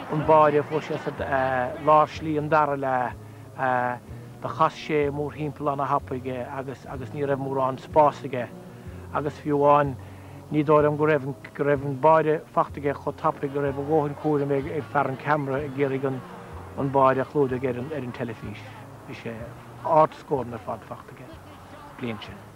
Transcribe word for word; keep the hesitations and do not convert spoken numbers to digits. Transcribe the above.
an báide fu sé lá slí an dara le de chas sé mór hímpel an a hapaige agus agus ní raibh mór an spásaige agus fiúháin ní dóir am go raibh go raibh an báide fachtaige chu tappaigh go raibh bhóhann cuara mé ag fear an camera ag géirigh an an báide chlúdaigh ar an telefís. Bhí sé áit scór ar fad fachtaige bliain sin.